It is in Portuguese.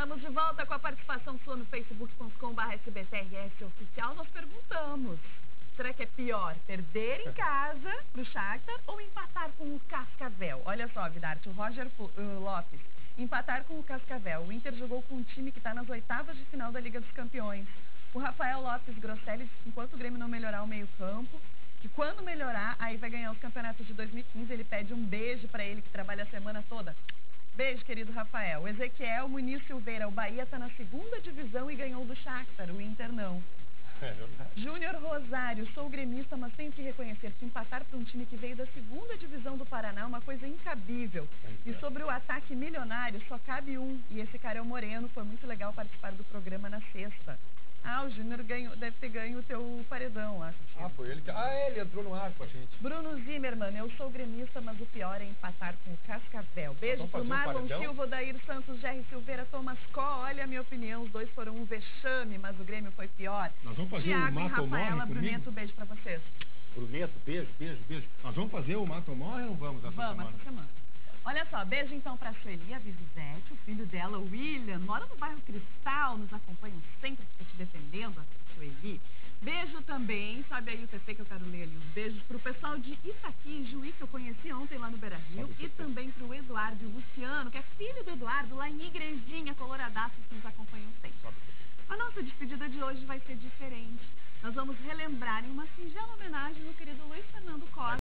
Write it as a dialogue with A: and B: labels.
A: Estamos de volta com a participação sua no facebook.com/SBTRS oficial. Nós perguntamos, será que é pior perder em casa pro Shakhtar ou empatar com o Cascavel? Olha só, Vidarte, o Roger Lopes, empatar com o Cascavel. O Inter jogou com um time que está nas oitavas de final da Liga dos Campeões. O Rafael Lopes Grosselli disse que enquanto o Grêmio não melhorar o meio-campo, que quando melhorar, aí vai ganhar os campeonatos de 2015. Ele pede um beijo para ele, que trabalha a semana toda. Beijo, querido Rafael. Ezequiel Muniz Silveira, o Bahia está na segunda divisão e ganhou do Shakhtar, o Inter não.
B: É verdade.
A: Júnior Rosário, sou gremista, mas tenho que reconhecer que empatar para um time que veio da segunda divisão do Paraná é uma coisa incabível. E sobre o ataque milionário, só cabe um, e esse cara é o Moreno. Foi muito legal participar do programa na sexta. Ah, o Júnior deve ter ganho o teu paredão lá.
B: Ah, foi ele que... ele entrou no ar com a gente.
A: Bruno Zimmermann, eu sou gremista, mas o pior é empatar com o Cascavel. Beijo pro Marlon Silva, Odair Santos, Jerry Silveira, Thomas Có. Olha a minha opinião, os dois foram um vexame, mas o Grêmio foi pior.
C: Nós vamos fazer
A: Thiago
C: o
A: e
C: Mato
A: Rafaela
C: Morre
A: Bruneto, beijo pra vocês.
B: Bruneto, beijo.
C: Nós vamos fazer o Mato Morre ou não vamos essa semana?
A: Vamos essa semana. Olha só, beijo então pra Sueli, a Vivizete, o filho dela, o William, mora no bairro Cristal, nos acompanham sempre, fica te defendendo, a Sueli. Beijo também, sabe aí o TT que eu quero ler ali, os beijos pro pessoal de Itaqui, Juí, que eu conheci ontem lá no Beira-Rio, e também pro Eduardo e o Luciano, que é filho do Eduardo, lá em Igrejinha, Coloradaço, que nos acompanham sempre. A nossa despedida de hoje vai ser diferente. Nós vamos relembrar em uma singela homenagem no querido Luiz Fernando Costa.